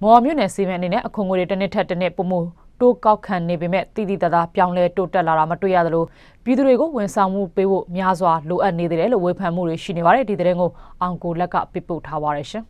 မော်မြို့နယ်စီမံအနေနဲ့အခုငွေတွေတစ်နှစ်ထက်တစ်နှစ်ပုံမှုတိုးကောက်ခံနေပေမဲ့တည်တည်တသာပြောင်းလဲတိုးတက်လာတာမတွေ့ရသလိုပြည်သူတွေကိုဝန်ဆောင်မှုပေးဖို့များစွာလိုအပ်နေသေးတယ်လို့ဝေဖန်မှုတွေရှိနေပါတယ်ဒီတဲ့ကိုအောင်ကိုလက်ကပြပို့ထားပါရရှင်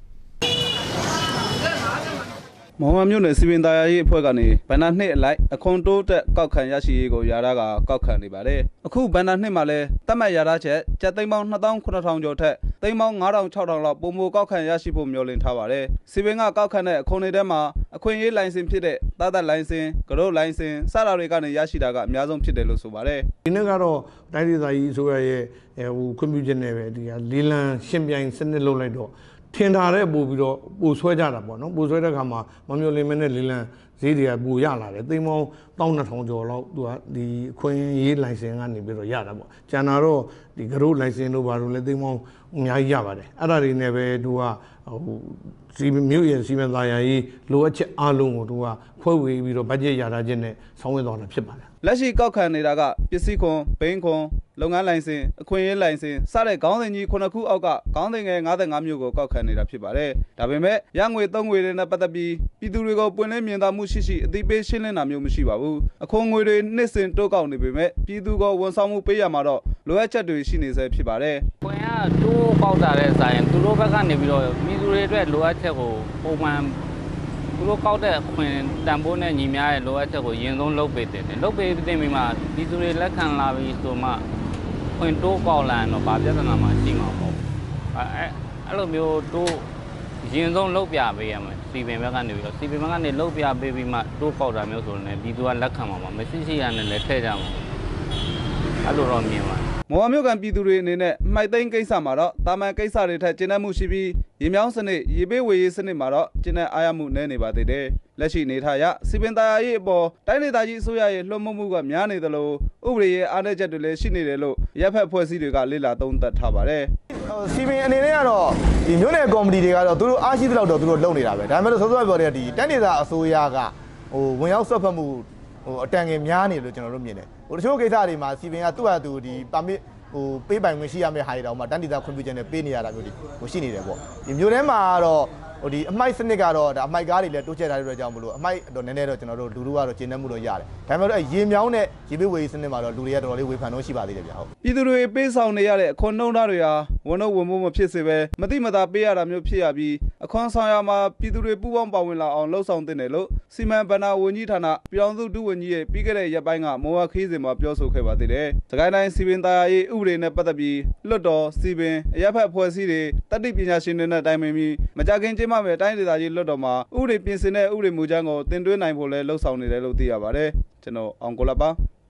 မော်မြို့နယ်စီမံသားရေးအဖွဲ့ကနေဘဏ္ဍာနှစ်အလိုက်အခွန်တိုးတက်ကောက်ခံရရှိရေးကိုယာရကကောက်ခံနေပါတယ်အခုဘဏ္ဍာနှစ်မှာလဲတတ်မှတ်ရတာချက်ကျပ်သိန်းပေါင်း29,000ကျော်ထက်သိန်းပေါင်း9,600လောက်ပုံမှန်ကောက်ခံရရှိဖို့မျှော်လင့်ထားပါတယ်စီမံကကောက်ခံတဲ့အခွန်တွေထဲမှာအခွင့်အရေးလိုင်စင်ဖြစ်တဲ့တာသက်လိုင်စင်ကရုတ်လိုင်စင်စတာတွေကနေရရှိတာကအများဆုံးဖြစ်တယ်လို့ဆိုပါတယ်ဒီနေ့ကတော့တိုင်းဒေသကြီးအစိုးရရဲ့ခွင့်ပြုချက်နဲ့ပဲဒီလေးလံရှင်းပြိုင်စနစ်လုပ်လိုက်တော့ထင်ထားတဲ့ပို့ပြီးတော့ပို့ဆွဲကြတာပေါ့နော်ပို့ဆွဲတဲ့ခါမှာမမျိုးလင်းမနဲ့လေးလံဈေးတွေကပို့ရလာတယ်သိန်းပေါင်း12,000ကျော်လောက်သူကဒီအခွင့်အရေးလိုင်စင်ကနေပြီးတော့ရတာပေါ့ကျန်တာတော့ဒီကရုတ်လိုင်စင်တို့ဘာလို့လဲသိန်းပေါင်းအများကြီးရပါတယ်အဲ့ဒါတွေနဲ့ပဲသူကစီမြို့ရဲ့စီမံသားရေးလိုအပ်ချက်အားလုံးကိုသူကခွဲဝေပြီးတော့ဘတ်ဂျက်ရတာချင်းနဲ့ဆောင်ရွက်သွားတာဖြစ်ပါတယ်လက်ရှိကောက်ခံနေတာကပစ္စည်းခွန်ဘိန်းခွန်လုပ်ငန်းလိုင်စင်အခွင့်အရေးလိုင်စင်စတဲ့ခေါင်းစဉ်ကြီး9ခုအောက်ကခေါင်းစဉ်ငယ်55မျိုးကိုကောက်ခံနေတာဖြစ်ပါတယ်ဒါပေမဲ့ရငွေ3ငွေတွေနဲ့ပတ်သက်ပြီးပြည်သူတွေကိုပွင့်လင်းမြင်သာမှုရှိအသိပေးရှင်းလင်းတာမျိုးမရှိပါဘူးအခွန်ငွေတွေနှစ်စဉ်တိုးကောက်နေပေမဲ့ပြည်သူကဝန်ဆောင်မှုပေးရမှာတော့လိုအပ်ချက်တွေရှိနေဆဲဖြစ်ပါတယ်ခွင့်ကတိုးကောက်တာတဲ့ဆိုင်သူတို့ဘက်ကနေပြီးတော့ပြည်သူတွေအတွက်လိုအပ်ချက်ကိုပုံမှန်သူတို့ကောက်တဲ့အခွင့်တန်ဖိုးနဲ့ညီမျှတဲ့လိုအပ်ချက်ကိုရင်ဆုံးလုပ်ပေးတယ်လုပ်ပေးတဲ့မိမှာပြည်သူတွေလက်ခံလာပြီးဆိုမှခွင့်တိုးကောက်လာတော့ဗာပြဿနာမှရှိမှာပေါ့အဲ့လိုမျိုးတိုးရင်ဆုံးလုပ်ပြပေးရမယ်စီပင်ဘက်ကနေပြီးတော့စီပင်ဘက်ကနေလုပ်ပြပေးပြီးမှတိုးကောက်တာမျိုးဆိုရင်ပြည်သူကလက်ခံမှာမရှိရနဲ့လည်းထည့်ကြမှာအဲ့လိုတော့မြင်ပါတယ်မော်မြို့ကပြည်သူတွေအနေနဲ့မှိုက်သိမ်းကိစ္စမှာတော့တာမန်ကိစ္စတွေထက်ကျဉ်းမှုရှိပြီးရေမြောင်းစနစ်ရေပေးဝေရေးစနစ်မှာတော့ကျဉ်းအားရမှုနည်းနေပါသေးတယ်လက်ရှိနေထားရစီပင်သားရေးအပေါ်တိုင်းဒေသကြီးအစိုးရရဲ့လွှမ်းမိုးမှုကများနေသလိုဥပဒေရဲ့အားနည်းချက်တွေလည်းရှိနေတယ်လို့ရပ်ဖက်ဖွဲ့စည်းတွေကလေ့လာသုံးသပ်ထားပါတယ်စီပင်အနေနဲ့ကတော့ဒီမြို့နယ်ကော်မတီတွေကတော့သူတို့အားရှိသလောက်တော့သူတို့လုပ်နေတာပဲဒါပေမဲ့လို့စောစောပြောတဲ့ဒီတိုင်းဒေသအစိုးရကဝင်ရောက်ဆွတ်ဖက်မှုအတန်ငယ်များနေလို့ကျွန်တော်တို့မြင်တယ်တချို့ကိစ္စတွေမှာစီပင်ကသူ့ဟာသူဒီပါမစ်ပေးပိုင်ခွင့်ရှိရမယ့်ဟာတွေတောင်မှတန်းဒေသခွင့်ပြုချက်နဲ့ပေးနေရတာမျိုးတွေရှိနေတယ်ပေါ့ဒီမြို့ထဲမှာတော့ဒီအမိုက်စနစ်ကတော့ဒါအမိုက်ကားတွေလည်းတိုးချဲ့ထားတဲ့အတွက်ကြောင့်မလို့အမိုက်တော့နည်းနည်းတော့ကျွန်တော်တို့လူတို့ကတော့ကျဉ်းနှံ့မှုတော့ရတယ်ဒါပေမဲ့လို့ရေမြောင်းနဲ့ရေပေးဝေးစနစ်မှာတော့လူတွေကတော်တော်လေးဝေဖန်တော့ရှိပါသေးတယ်ဗျဟုတ်ပြည်သူတွေပေးဆောင်နေရတဲ့အခွန်နှုန်းသားတွေဟာဝန်တော့ဝန်မှုမဖြစ်စေပဲမတိမတာပေးရတာမျိုးဖြစ်ရပြီးအခွန်ဆောင်ရမှာပြည်သူတွေပူးပေါင်းပါဝင်လာအောင်လှုံ့ဆော်တင်တယ်လို့စီမံဘဏ္ဍာဝန်ကြီးဌာနပြည်အောင်စုဒုဝန်ကြီးရဲ့ပြီးခဲ့တဲ့ရက်ပိုင်းကမော်ဝခီးစဉ်မှာပြောဆိုခဲ့ပါသေးတယ်စကိုင်းတိုင်းစီပင်သားရေးဥပဒေနဲ့ပတ်သက်ပြီးလွတ်တော်စီပင်အရပ်ဖက်အဖွဲ့အစည်းတွေတတိပညာရှင်တွေနဲ့တိုင်ပင်ပြီးမကြခင်ကျင်းပမဲ့တိုင်းဒေသကြီးလွတ်တော်မှာဥပဒေပြင်ဆင်တဲ့ဥပဒေမူကြမ်းကိုတင်သွင်းနိုင်ဖို့လဲလှုံ့ဆော်နေတယ်လို့သိရပါတယ်ကျွန်တော်အောင်ကိုလပါ